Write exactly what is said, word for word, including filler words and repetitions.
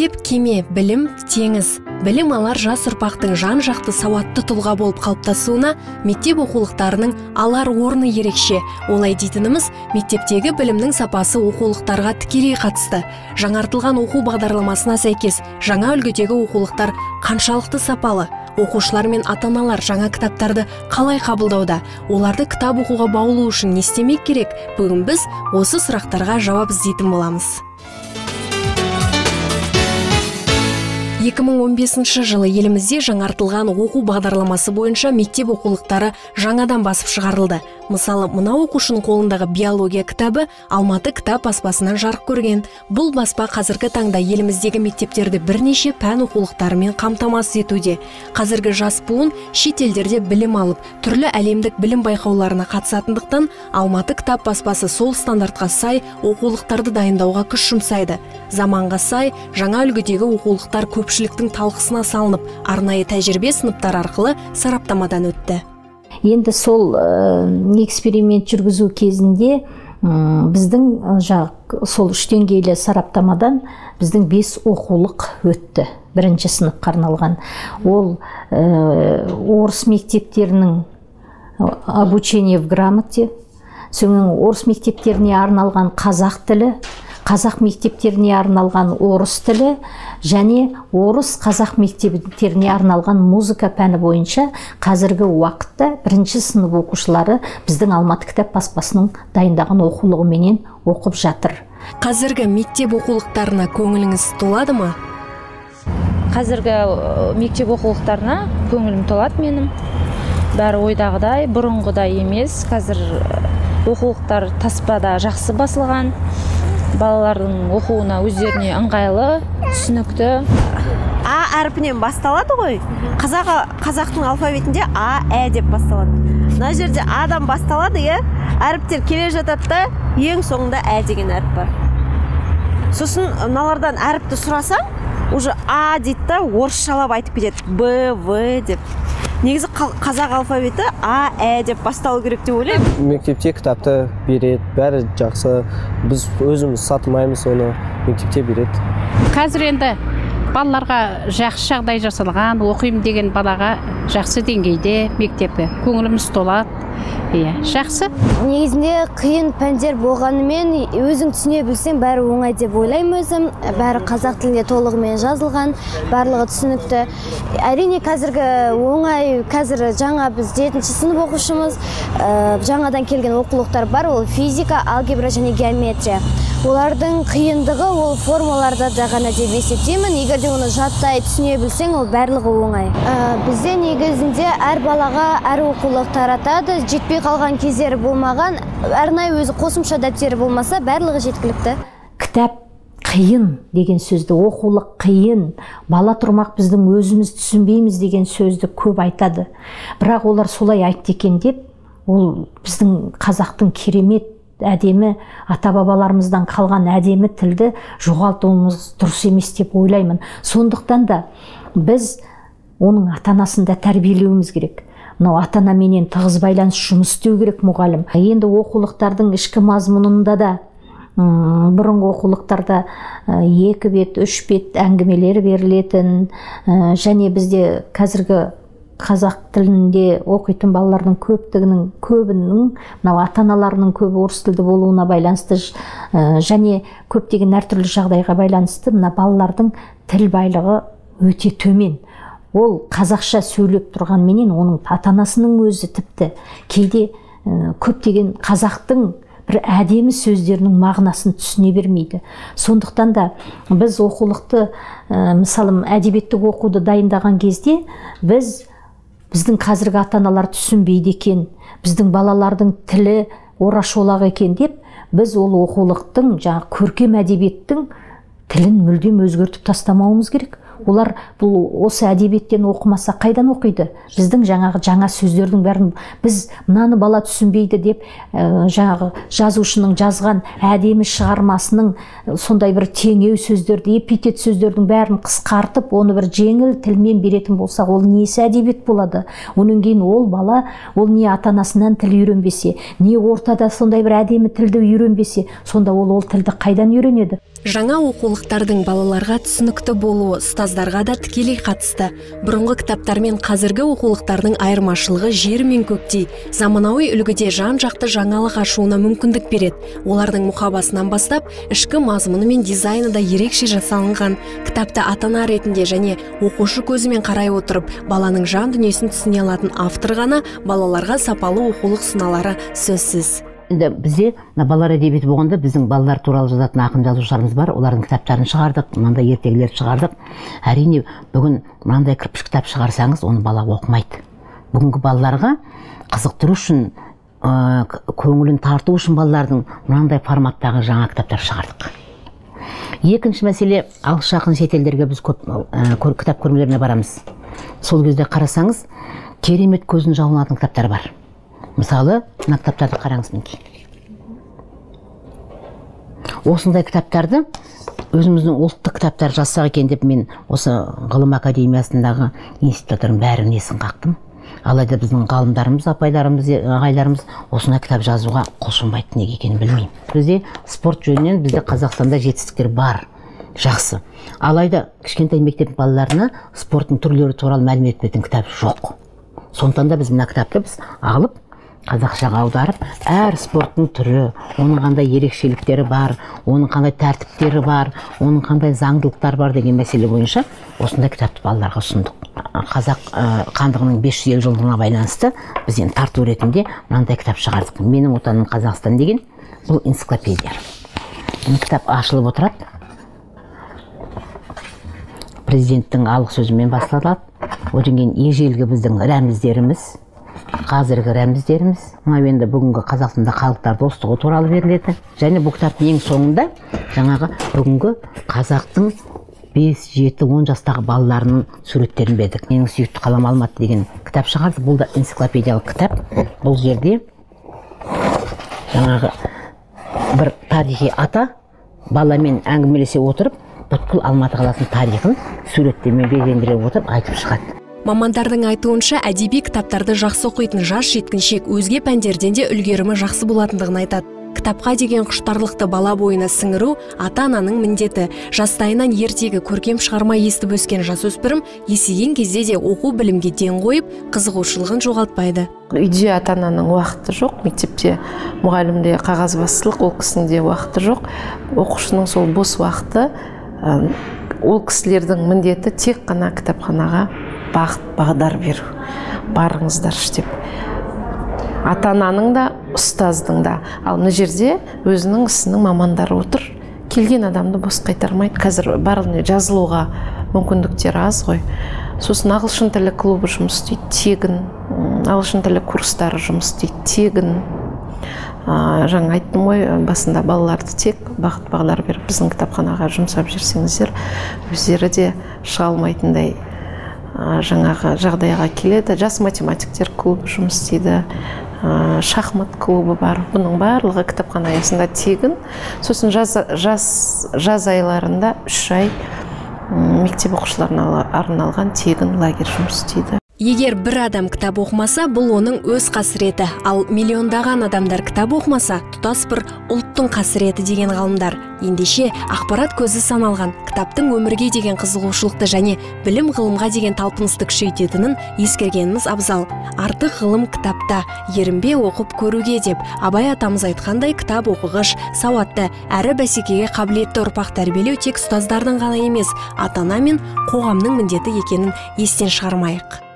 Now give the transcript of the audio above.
Мектеп кеме, білім, теңіз. Білім алар жас ұрпақтың жан-жақты сауатты тұлға болып қалыптасуына мектеп оқулықтарының алар орны ерекше. Олай дейтініміз, мектептегі білімнің сапасы оқулықтарға тікелей қатысты. Жаңартылған оқу бағдарламасына сәйкес жаңа үлгідегі оқулықтар қаншалықты сапалы? Оқушылар мен ата-аналар жаңа кітаптарды қалай қабылдауда? Оларды кітап оқуға баулу үшін не істемек керек? Бүгін біз осы сұрақтарға жауап іздейтін боламыз. екі мың он бесінші жылы елімізде жаңартылған оқу бағдарламасы бойынша мектеп оқулықтары жаңадан басып шығарылды. Мысалы, мына оқушының қолындағы биология кітабы Алматы кітап баспасынан жарық көрген. Бұл баспа қазіргі таңда еліміздегі мектептерді бірнеше пән оқулықтарымен қамтамасыз етуде. Қазіргі жас буын шетелдерде білім алып, түрлі әлемдік білім байқауларына қатысатындықтан, Алматы кітап баспасы сол стандартқа сай оқулықтарды дайындауға күш жұмсайды. Заманға сай жаңа үлгідегі оқулықтар көпшіліктің талқысына салынып, арнайы тәжірибе сыныптар арқылы сараптамадан өтті. Енді сол эксперимент жүргізу кезінде біздің сол үш деңгейлі сараптамадан біздің бес оқулық өтті. Бірінші сыныпқа арналған. Ол орыс мектептерінің обучение в грамоте, соның орыс мектептеріне арналған қазақ тілі, қазақ мектептеріне арналған орыс тілі және орыс қазақ мектептеріне арналған музыка пәні бойынша қазіргі уақытта бірінші сынып оқушылары біздің Алматы кітап баспасының дайындаған оқулығыменен оқып жатыр. Қазіргі мектеп оқулықтарына көңіліңіз толады ма? Қазіргі мектеп оқулықтарына көңілім толады менің. Бәрі ойдағыдай, бұрынғыдай емес. Қазір оқулықтар таспада жақсы басылған. Балалардың оқуына өздеріне ыңғайлы, түсінікті. А әрпінен басталады ғой. Қазақтың алфавитінде А, Ә деп басталады. Мына жерде Адан басталады, е, әріптер келе жатады да, ең соңында Ә деген әріп бар. Сосын мыналардан әріпті сұрасаң, уже А дейді да, орысшалап айтып кетеді. Б, В деп. Негізі қазақ алфавиті А, Ә деп басталу керек деп ойлаймын. Мектепте кітапты береді, бәрі жақсы. Біз өзіміз сатылмаймыз, оны мектепте береді. Қазір енді балаларға жақсы жағдай жасалған, оқимын деген балаға жақсы деңгейде мектепі. Көңіліміз толады. Иә, жақсы. Негізінде қиын пәндер болғанымен, өзің түсіне білсең, бәрі оңай деп ойлаймын өзім. Бәрі қазақ тілінде толығымен жазылған, барлығы түсінікті. Әрине қазіргі оңай, қазір жаңа біз жетінші сынып оқушымыз, жаңадан келген оқулықтар бар, ол физика, алгебра және геометрия. Олардың қиындығы ол формуларда да ғана деп есептеймін. Егер де оны жаттай түсіне білсең, ол барлығы оңай. Бізде негізінде әр балаға әр оқулық таратады. Жетпей қалған кездері болмаған, арнайы өзі қосымша дәптері болмаса, барлығы жеткілікті. Кітап қиын деген сөзді, оқулық қиын, бала тұрмақ біздің өзіміз түсінбейміз деген сөзді көп айтады. Бірақ олар солай айтты екен деп, ол біздің қазақтың керемет әдемі ата-бабаларымыздан қалған әдемі тілді жоғалтуымыз дұрыс емес деп ойлаймын. Сондықтан да біз оның ата-анасын да тәрбиелеуіміз керек. Мынау ата-анаменен тығыз байланыс жұмыс істеу керек мұғалім. Енді оқулықтардың ішкі мазмұнында да бұрынғы оқулықтарда екі бет, үш бет әңгімелер берілетін, және бізде қазіргі қазақ тілінде оқитын балалардың көптігінің көбінің, мынау ата-аналарының көбі орыс тілді болуына байланысты және көптеген әртүрлі жағдайға байланысты мына балалардың тіл байлығы өте төмен. Ол қазақша сөйлеп тұрғанменен оның ата-анасының өзі тіпті кейде көптеген қазақтың бір әдемі сөздерінің мағынасын түсіне бермейді. Сондықтан да біз оқулықты, мысалы әдебиеттік оқуды дайындаған кезде біз біздің қазіргі ата-аналар түсінбейді екен, біздің балалардың тілі орашолақ екен деп, біз ол оқулықтың, жаңа көркем әдебиеттің тілін мүлдем өзгертіп тастамауымыз керек. Олар бұл осы әдебиеттен оқымаса қайдан оқиды? Біздің жаңағы жаңа сөздердің бәрін біз мынаны бала түсінбейді деп ә, жаңағы жазушының жазған әдемі шығармасының сондай бір теңеу сөздерді, эпитет сөздердің бәрін қысқартып, оны бір жеңіл тілмен беретін болса, ол несі әдебиет болады? Онан кейін ол бала, ол не ата-анасынан тіл үйренбесе, не ортада сондай бір әдемі тілді үйренбесе, сонда ол ол тілді қайдан үйренеді? Жаңа оқулықтардың балаларға түсінікті болуы ұстаздарға да тікелей қатысты. Бұрынғы кітаптар мен қазіргі оқулықтардың айырмашылығы жер мен көктей. Заманауи үлгіде жан-жақты жаңалық ашуына мүмкіндік береді. Олардың мұқабасынан бастап, ішкі мазмұны мен дизайны да ерекше жасалынған. Кітапты ата-ана ретінде және оқушы көзімен қарай отырып, баланың жан дүниесін түсіне алатын автор ғана балаларға сапалы оқулық ұсыналары сөзсіз. Енді бізде балалар әдебиеті болғанда біздің балалар туралы жазатын ақын жазушыларымыз бар, олардың кітаптарын шығардық, мынандай ертегілерді шығардық. Әрине бүгін мынандай кірпіш кітап шығарсаңыз, оны бала оқымайды. Бүгінгі балаларға қызықтыру үшін, көңілін тарту үшін балалардың мынандай форматтағы жаңа кітаптар шығардық. Екінші мәселе, алыс жақын шетелдерге біз көп кітап көрмелеріне барамыз. Сол кезде қарасаңыз, керемет көзін жауланатын кітаптар бар. Мысалы, мына кітаптарды қараңыз мінекей. Осындай кітаптарды өзіміздің ұлттық кітаптар жазсақ екен деп мен осы ғылым академиясындағы институттардың бәрін несін қақтым. Алайда біздің ғалымдарымыз, апайларымыз, ағайларымыз осындай кітап жазуға құлшынбайды, неге екенін білмеймін. Бізде спорт жөнінен бізде Қазақстанда жетістіктер бар, жақсы. Алайда кішкентай мектеп балаларына спорттың түрлері туралы мәлімет беретін кітап жоқ. Сондықтан да біз мына кітапты біз алып қазақшаға аударып, әр спорттың түрі, оның қандай ерекшеліктері бар, оның қандай тәртіптері бар, оның қандай заңдылықтар бар деген мәселе бойынша осындай кітапты балаларға ұсындық. Қазақ хандығының бес жүз елу жылдығына байланысты біз енді тарту ретінде мынандай кітап шығардық. Менің отаным Қазақстан деген бұл энциклопедия. Бұл кітап ашылып отырады. Президенттің алғы сөзімен басталады. Одан кейін ежелгі біздің рәміздеріміз, қазіргі рәміздеріміз, мынау енді бүгінгі Қазақстанда халықтар достығы туралы беріледі. Және бұл кітаптың ең соңында жаңағы бүгінгі қазақтың бес, жеті, он жастағы балаларының суреттерін бердік. Менің сүйікті қалам Алматы деген кітап шығарды. Бұл да энциклопедиялық кітап. Бұл жерде жаңағы бір тарихи ата баламен әңгімелесе отырып, бүткіл Алматы қаласының тарихын суреттермен безендіре отырып айтып шығады. Мамандардың айтуынша, әдеби кітаптарды жақсы оқитын жас жеткіншек өзге пәндерден де үлгерімі жақсы болатындығын айтады. Кітапқа деген құштарлықты бала бойына сіңіру ата-ананың міндеті. Жастайынан ертегі көркем шығарма естіп өскен жасөспірім есейген кезде де оқу білімге ден қойып, қызығушылығын жоғалтпайды. Үйде ата-ананың уақыты жоқ, мектепте мұғалімде қағазбастылық, ол кісінде уақыты жоқ. Оқушының сол бос уақыты, ол кісілердің міндеті тек қана кітапханаға бағыт бағдар беру. Барыңыздар деп. Ата-ананың да, ұстаздың да. Ал мына жерде өзінің ісінің мамандары отыр. Келген адамды бос қайтармайды. Қазір барлығына жазылуға мүмкіндіктері аз ғой. Сосын ағылшын тілі клубы жұмыс істейді, тегін. Ағылшын тілі курстары жұмыс істейді, тегін. Жаңа айттым ғой, басында балаларды тек бағыт бағдар беріп біздің кітапханаға жұмсап жүрсеңіздер, өздері де шыға алмайтындай жаңағы жағдайға келеді. Жас математиктер клубы жұмыс істейді, шахмат клубы бар. Бұның барлығы кітапхана аясында тегін. Сосын жаз, жаз, жаз айларында үш ай мектеп оқушыларына арналған тегін лагерь жұмыс істейді. Егер бір адам кітап оқымаса, бұл оның өз қасіреті, ал миллиондаған адамдар кітап оқымаса, тұтас бір ұлттың қасіреті деген ғалымдар. Ендеше ақпарат көзі саналған кітаптың өмірге деген қызығушылықты және білім ғылымға деген талпынысты күшейтетінін ескергеніміз абзал. Артық ғылым кітапта, ерінбе оқып көруге деп, Абай атамыз айтқандай, кітап оқығыш, сауатты, әрі бәсекеге қабілетті ұрпақ тәрбиелеу тек ұстаздардың ғана емес, ата-ана мен қоғамның міндеті екенін естен шығармайық.